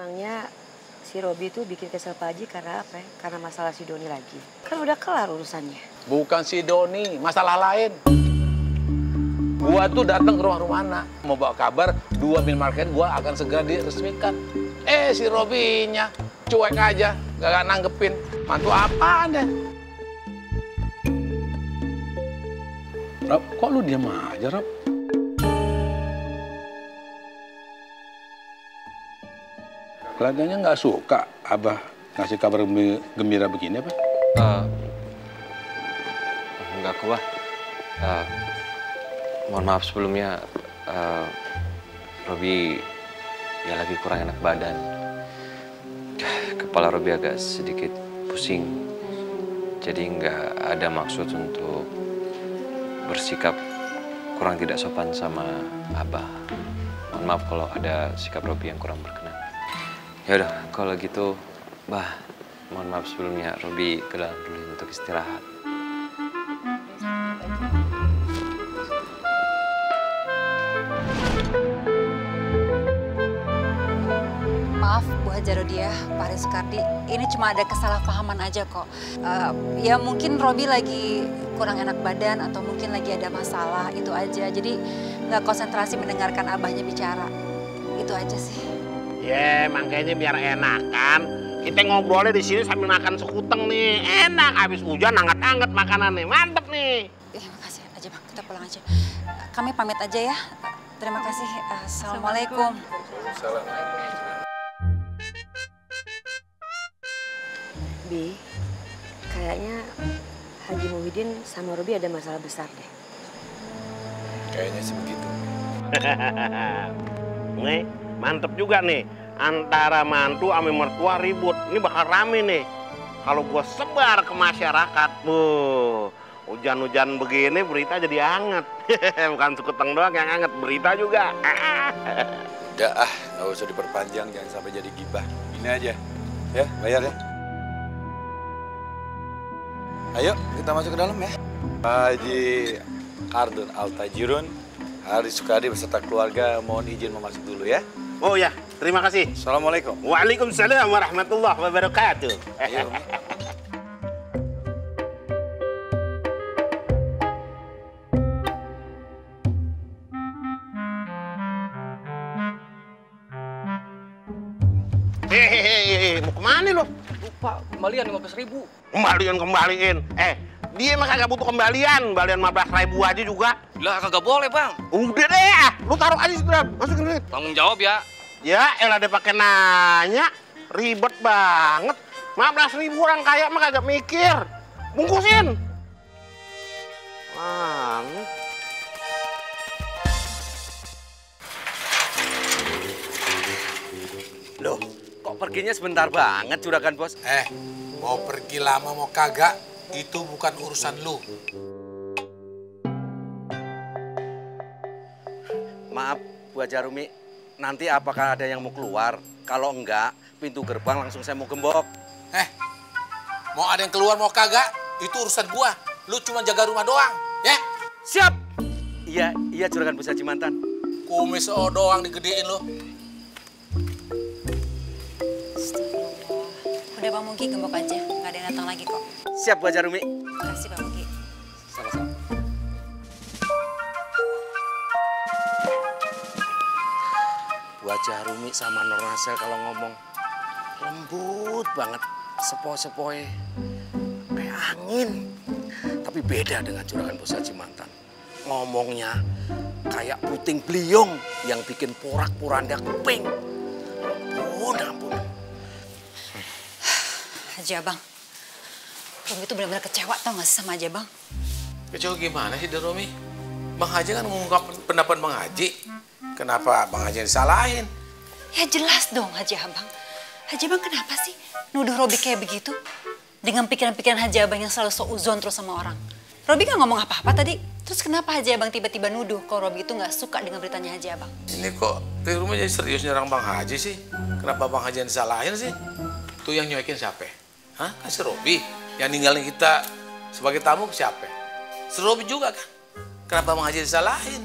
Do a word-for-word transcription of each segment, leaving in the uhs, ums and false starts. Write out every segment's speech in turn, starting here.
Emangnya si Robi itu bikin kesel Pak Haji karena apa ya? Karena masalah si Doni lagi. Kan udah kelar urusannya. Bukan si Doni, masalah lain. Gua tuh datang ke rumah Rumana, mau bawa kabar dua minimarket gua akan segera diresmikan. Eh si Robinya cuek aja, gak nanggepin. Mantu apaan deh? Rob, kok lu diam aja, Rob? Kelihatannya nggak suka Abah ngasih kabar gembira begini apa? Uh, enggak kok, Bah. Uh, mohon maaf sebelumnya, uh, Robi ya lagi kurang enak badan. Kepala Robi agak sedikit pusing. Jadi nggak ada maksud untuk bersikap kurang tidak sopan sama Abah. Mohon maaf kalau ada sikap Robi yang kurang berkenan. Ya udah, kalau gitu, Bah, mohon maaf sebelumnya, Robi ke dalam dulu untuk istirahat. Maaf, Bu Haja Rodiah, Pak Rizkardi, ini cuma ada kesalahpahaman aja kok. Uh, ya mungkin Robi lagi kurang enak badan atau mungkin lagi ada masalah, itu aja. Jadi nggak konsentrasi mendengarkan abahnya bicara. Itu aja sih. Ya, makanya biar enakan. Kita ngobrolnya di sini sambil makan sekuteng nih. Enak, habis hujan hangat-hangat makanan nih. Mantep nih. Ya, makasih aja, Bang. Kita pulang aja. Kami pamit aja ya. Terima kasih. Assalamualaikum. Assalamualaikum. Bi, kayaknya Haji Muhyiddin sama Robi ada masalah besar deh. Kayaknya sih begitu. Nih, mantep juga nih. Antara mantu sama mertua ribut. Ini bakal rame nih. Kalau gua sebar ke masyarakat, tuh hujan-hujan begini berita jadi hangat. Bukan sekuteng doang yang hangat, berita juga. Udah ah, nggak usah diperpanjang, jangan sampai jadi gibah. Ini aja, ya bayar ya. Ayo kita masuk ke dalam ya. Haji Ardun Altajirun, Haji Sukadi beserta keluarga mohon izin memasuk dulu ya. Oh ya, terima kasih. Assalamualaikum. Waalaikumsalam warahmatullahi wabarakatuh. Ayo. Hehehe, mau kemana lo? Lupa, kembalian lima belas ribu. Kembalian, kembaliin. Eh, dia emang kagak butuh kembalian. Kembalian lima belas ribu aja juga. Lah, kagak boleh, Bang. Udah deh, ah. Lu taruh aja situ, masukin duit. Tanggung jawab ya. Ya, elah dia pakai nanya. Ribet banget. lima belas ribu orang kaya mah kagak mikir. Bungkusin. Wah. Loh, kok perginya sebentar banget Juragan Bos? Eh, mau pergi lama mau kagak, itu bukan urusan lu. Maaf, Bu Haja Rumi, nanti apakah ada yang mau keluar? Kalau enggak, pintu gerbang langsung saya mau gembok. Eh, mau ada yang keluar mau kagak, itu urusan gua. Lu cuma jaga rumah doang, ya? Siap! Iya, iya Juragan Bos Haji Mantan. Kumis oh doang digedein lu. Udah Bang Mugi gembok aja, nggak ada yang datang lagi kok. Siap Bu Haja Rumi. Makasih Bang Mugi. Sama-sama. Bu Haja Rumi sama Nur Nasel kalau ngomong lembut banget, sepoi-sepoi kayak angin. Tapi beda dengan Juragan Bos Haji Mantan. Ngomongnya kayak puting beliung yang bikin porak-poranda kuping. Ampun, ampun. Haji Abang, Romi itu benar-benar kecewa tau gak sih sama Haji Abang? Kecewa gimana sih Romi? Bang Haji kan mengungkap pendapat Bang Haji. Kenapa Bang Haji disalahin? Ya jelas dong Haji Abang. Haji Abang kenapa sih nuduh Robi kayak begitu? Dengan pikiran-pikiran Haji Abang yang selalu seuzon terus sama orang. Robi gak ngomong apa-apa tadi. Terus kenapa Haji Abang tiba-tiba nuduh kalau Robi itu gak suka dengan beritanya Haji Abang? Ini kok di rumah jadi serius nyerang Bang Haji sih? Kenapa Bang Haji yang disalahin sih? Tuh yang nyuekin siapa? Hah? Kan si Robi. Yang ninggalin kita sebagai tamu siapa? Si Robi juga kan? Kenapa Bang Haji disalahin?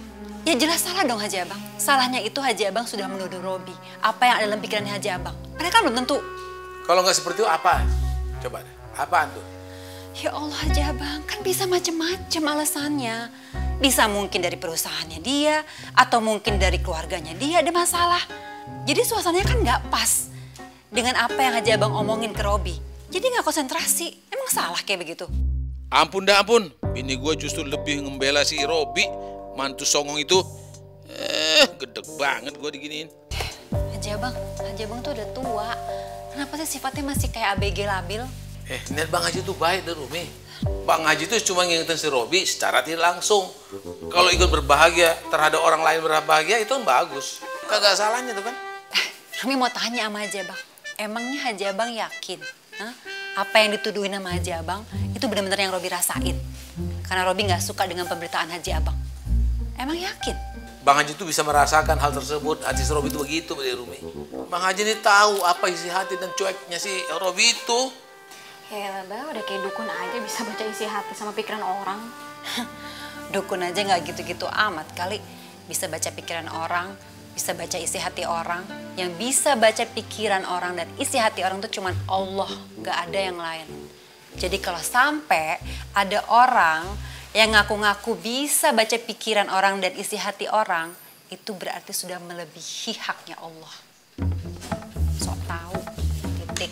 Ya jelas salah dong Haji Abang. Salahnya itu Haji Abang sudah menuduh Robi. Apa yang ada dalam pikirannya Haji Abang. Padahal kan belum tentu. Kalau nggak seperti itu apa? Coba deh, apaan tuh? Ya Allah Haji Abang, kan bisa macam-macam alasannya. Bisa mungkin dari perusahaannya dia, atau mungkin dari keluarganya dia ada masalah. Jadi suasananya kan nggak pas dengan apa yang Haji Abang omongin ke Robi. Jadi nggak konsentrasi. Emang salah kayak begitu? Ampun dah ampun, bini gue justru lebih ngembela si Robi, mantu songong itu. Eh, gedeg banget gue diginiin. Haji Abang, Haji Abang tuh udah tua. Kenapa sih sifatnya masih kayak A B G labil? Eh, niat Bang Haji tuh baik deh Rumi. Bang Haji tuh cuma ngingetin si Robi secara tidak langsung. Kalau ikut berbahagia terhadap orang lain berbahagia itu kan bagus. Kagak salahnya tuh kan. Eh, Rumi mau tanya sama Haji Abang. Emangnya Haji Abang yakin? Hah? Apa yang dituduhin sama Haji Abang itu benar-benar yang Robi rasain? Karena Robi nggak suka dengan pemberitaan Haji Abang. Emang yakin? Bang Haji tuh bisa merasakan hal tersebut. Hati si Robi itu begitu, Mbak Rumi. Bang Haji ini tahu apa isi hati dan cueknya si Robi itu. Ya Bang, udah kayak dukun aja bisa baca isi hati sama pikiran orang. Dukun aja nggak gitu-gitu amat kali. Bisa baca pikiran orang, bisa baca isi hati orang. Yang bisa baca pikiran orang dan isi hati orang tuh cuman Allah, nggak ada yang lain. Jadi kalau sampai ada orang yang ngaku-ngaku bisa baca pikiran orang dan isi hati orang, itu berarti sudah melebihi haknya Allah. Sok tahu, titik.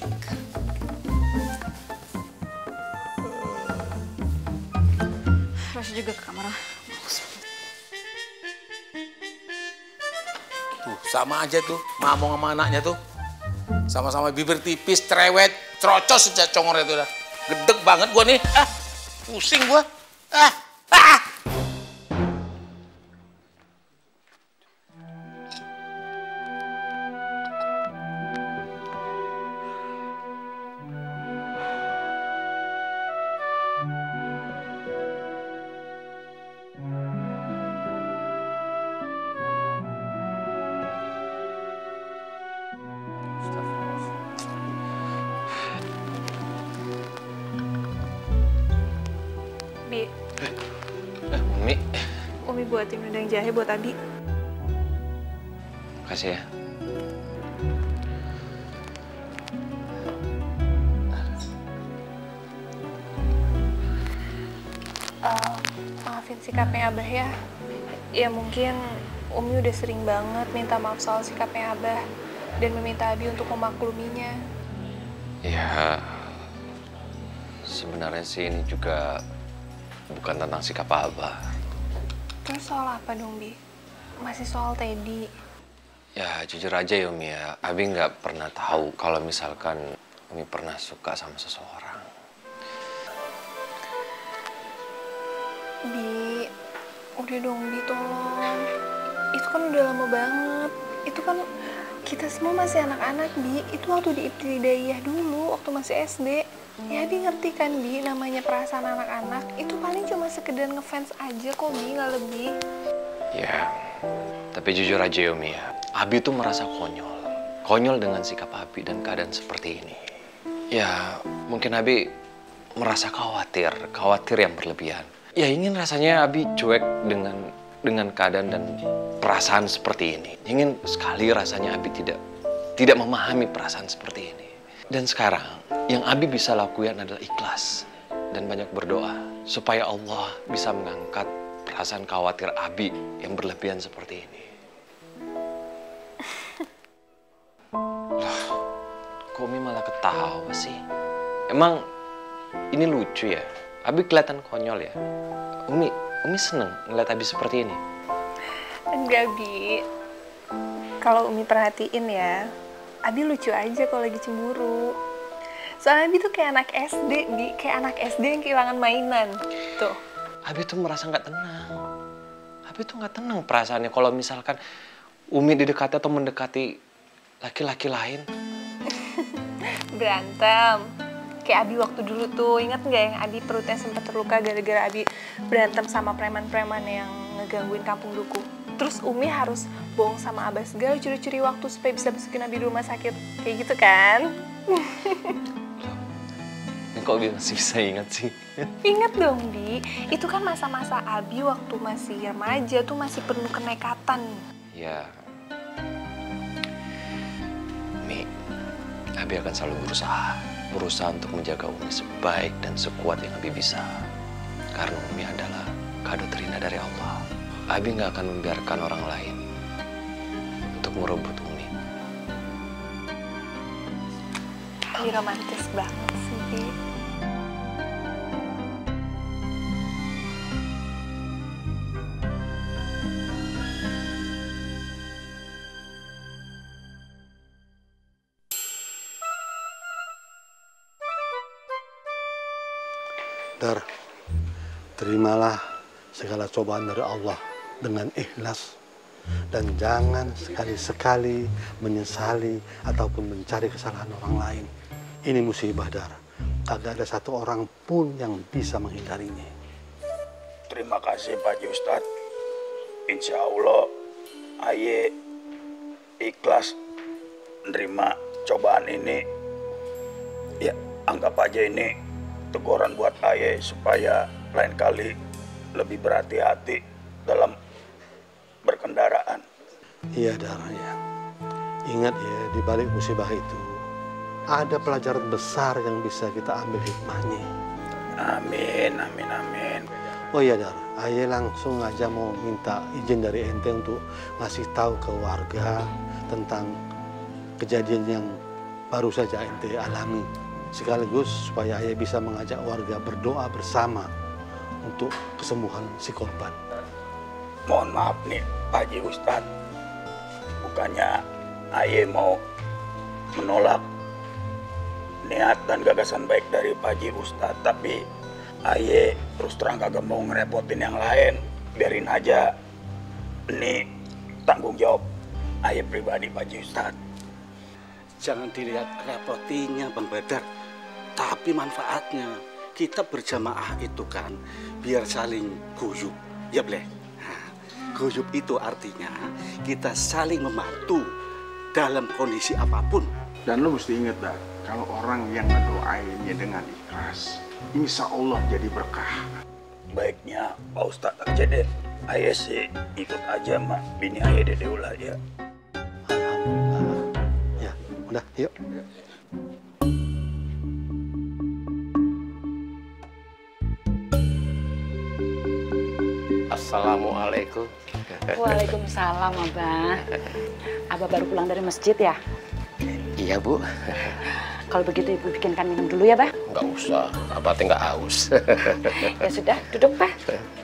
Terus juga ke kamar. Tuh, sama aja tuh, ngomong sama anaknya tuh. Sama-sama bibir tipis, cerewet, cerocos sejak congornya tuh dah. Gedeg banget gua nih, ah, pusing gua. Ah, ah. Bi, Eh, Umi. Umi buatin rendang jahe buat Abi. Makasih ya. Uh, maafin sikapnya Abah ya. Ya mungkin Umi udah sering banget minta maaf soal sikapnya Abah dan meminta Abi untuk memakluminya. Ya, sebenarnya sih ini juga bukan tentang sikap Abah. Terus soal apa dong, Bi? Masih soal Teddy. Ya, jujur aja ya Umi ya, Abi nggak pernah tahu kalau misalkan Umi pernah suka sama seseorang. Bi, udah dong Bi, tolong. Itu kan udah lama banget. Itu kan kita semua masih anak-anak, Bi. Itu waktu di ibtidaiyah dulu, waktu masih S D. Ya, Bi ngerti kan, Bi, namanya perasaan anak-anak. Itu paling cuma sekedar ngefans aja kok, Bi, nggak lebih. Ya, tapi jujur aja ya Umi ya, Abi tuh merasa konyol. Konyol dengan sikap Abi dan keadaan seperti ini. Ya, mungkin Abi merasa khawatir, khawatir yang berlebihan. Ya, ingin rasanya Abi cuek dengan dengan keadaan dan perasaan seperti ini. Ingin sekali rasanya Abi tidak tidak memahami perasaan seperti ini. Dan sekarang yang Abi bisa lakukan adalah ikhlas dan banyak berdoa supaya Allah bisa mengangkat perasaan khawatir Abi yang berlebihan seperti ini. Loh, kok Umi malah ketawa sih? Emang ini lucu ya? Abi kelihatan konyol ya? Umi, Umi seneng ngeliat Abi seperti ini? Enggak, Bi. Kalau Umi perhatiin ya, Abi lucu aja kalau lagi cemburu. Soalnya Abi tuh kayak anak S D, Bi. Kayak anak S D yang kehilangan mainan. Tuh. Abi tuh merasa nggak tenang. Abi tuh nggak tenang perasaannya kalau misalkan Umi didekati atau mendekati laki-laki lain. Berantem. Kayak Abi waktu dulu tuh, ingat nggak yang Abi perutnya sempat terluka gara-gara Abi berantem sama preman-preman yang ngegangguin kampung duku. Terus Umi harus bohong sama Abah segala curi-curi waktu supaya bisa besukin Abi di rumah sakit. Kayak gitu kan? Ini Kok masih bisa ingat sih? Ingat dong, Bi. Itu kan masa-masa Abi waktu masih remaja tuh masih penuh kenekatan. Ya, Mi, Abi akan selalu berusaha. Berusaha untuk menjaga Umi sebaik dan sekuat yang Abi bisa. Karena Umi adalah kado terindah dari Allah. Abi nggak akan membiarkan orang lain untuk merebut Umi. Abi romantis banget sih, Bi. Dar, terimalah segala cobaan dari Allah dengan ikhlas. Dan jangan sekali-sekali menyesali ataupun mencari kesalahan orang lain. Ini musibah, Dar. Kagak ada satu orang pun yang bisa menghindarinya. Terima kasih Pak Haji Ustadz. Insya Allah, Aye ikhlas menerima cobaan ini. Ya, anggap aja ini teguran buat Aye supaya lain kali lebih berhati-hati dalam berkendaraan. Iya, Dar, ya. Ingat ya, di balik musibah itu ada pelajaran besar yang bisa kita ambil hikmahnya. Amin, amin, amin. Oh iya, Dar, Aye langsung aja mau minta izin dari ente untuk ngasih tahu ke warga tentang kejadian yang baru saja ente alami. Sekaligus supaya Aye bisa mengajak warga berdoa bersama untuk kesembuhan si korban. Mohon maaf nih Pak Haji Ustadz, bukannya Aye mau menolak niat dan gagasan baik dari Pak Haji Ustadz, tapi Aye terus terang kagak mau ngerepotin yang lain. Biarin aja, ini tanggung jawab Aye pribadi Pak Haji Ustadz. Jangan dilihat repotinya Bang Badar, tapi manfaatnya. Kita berjamaah itu kan biar saling guyub, ya Bleh? Nah, guyub itu artinya kita saling membantu dalam kondisi apapun. Dan lo mesti inget dah, kalau orang yang ngedoainnya dengan ikhlas, insya Allah jadi berkah. Baiknya Pak Ustadz aja deh, Aye sih ikut aja sama bini Aye Dede Ulah ya. Alhamdulillah. Ya, udah, yuk. Assalamualaikum. Waalaikumsalam, Abah. Abah baru pulang dari masjid ya? Iya, Bu. Kalau begitu Ibu bikinkan minum dulu ya, Bah? Nggak usah, Abah teh nggak haus. Ya sudah, duduk, Bah.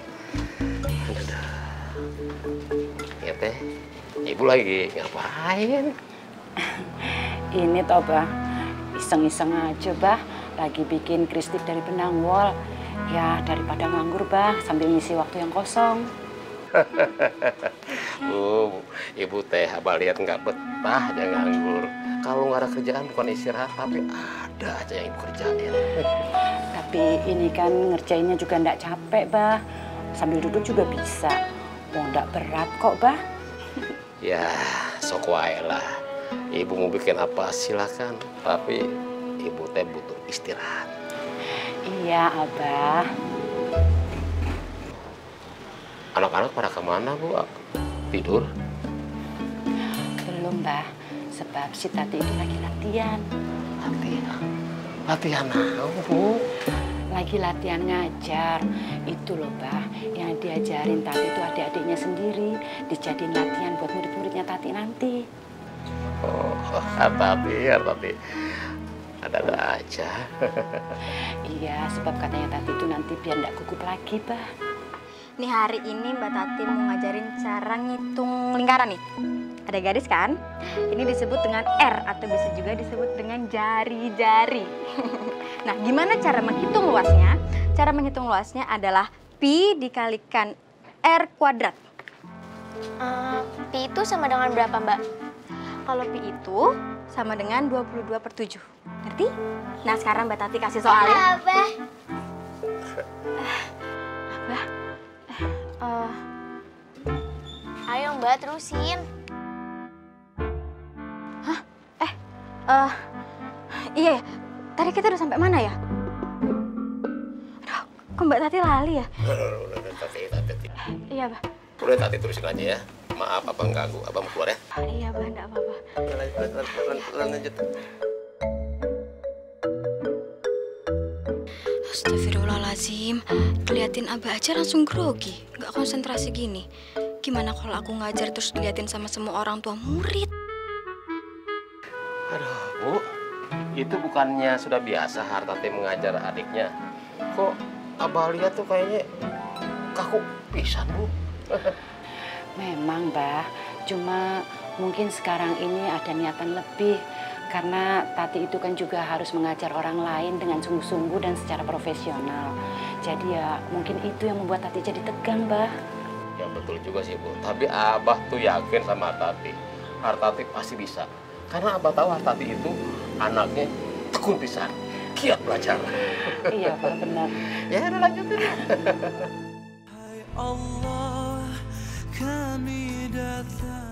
Ya teh, Ibu lagi ngapain? Ini toh, Bah, iseng-iseng aja, Bah. Lagi bikin kristik dari benang wol. Ya, daripada nganggur, Bah, sambil ngisi waktu yang kosong. Bu, Ibu teh Abah lihat nggak betah aja nganggur. Kalau nggak ada kerjaan bukan istirahat, tapi ada aja yang Ibu kerjain. Tapi ini kan ngerjainnya juga nggak capek, Bah. Sambil duduk juga bisa. Mau nggak berat kok, Bah. Ya, sok wae lah. Ibu mau bikin apa silakan, tapi Ibu teh butuh istirahat. Iya, Abah. Anak-anak pada kemana, Bu? Tidur? Belum, Bah. Sebab si Tati itu lagi latihan. Latihan? Latihan apa, Bu? Lagi latihan ngajar. Itu loh, Bah. Yang diajarin Tati itu adik-adiknya sendiri. Dijadiin latihan buat murid-muridnya Tati nanti. Oh, Tati, ya Tati. Ada-ada aja. Iya, sebab katanya Tati itu nanti biar nggak gugup lagi, Bah. Nih hari ini Mbak Tati mau ngajarin cara ngitung lingkaran nih. Ada garis kan? Ini disebut dengan R atau bisa juga disebut dengan jari-jari. Nah, gimana cara menghitung luasnya? Cara menghitung luasnya adalah pi dikalikan R kuadrat. Uh, pi itu sama dengan berapa, Mbak? Kalau pi itu sama dengan dua puluh dua per tujuh. Ngerti? Nah, sekarang Mbak Tati kasih soalnya. Abah. Abah. Uh, Ayo Mbak, terusin. Hah? Eh, uh, iya ya. Tadi kita udah sampai mana ya? Kok Mbak Tati lali ya? Udah, udah, Tati, Tati. Iya, Bah. Udah, Tati terusin aja ya. Maaf, Abang ganggu. Abang mau keluar ya? Iya, Bah, enggak apa-apa. Lanjut. Astagfirullahaladzim, keliatin Abah aja langsung grogi, nggak konsentrasi gini. Gimana kalau aku ngajar terus diliatin sama semua orang tua murid? Aduh, Bu. Itu bukannya sudah biasa Hartati mengajar adiknya. Kok Abah lihat tuh kayaknya kaku pisan, Bu. Memang, Bah. Cuma mungkin sekarang ini ada niatan lebih. Karena Tati itu kan juga harus mengajar orang lain dengan sungguh-sungguh dan secara profesional. Jadi ya mungkin itu yang membuat Tati jadi tegang, Bah. Ya betul juga sih, Bu. Tapi Abah tuh yakin sama Hartati. Hartati pasti bisa. Karena Abah tahu Hartati itu anaknya tekun pisan, giat belajar. Iya, Pak, benar. Ya udah lanjutin. Hai Allah, kami datang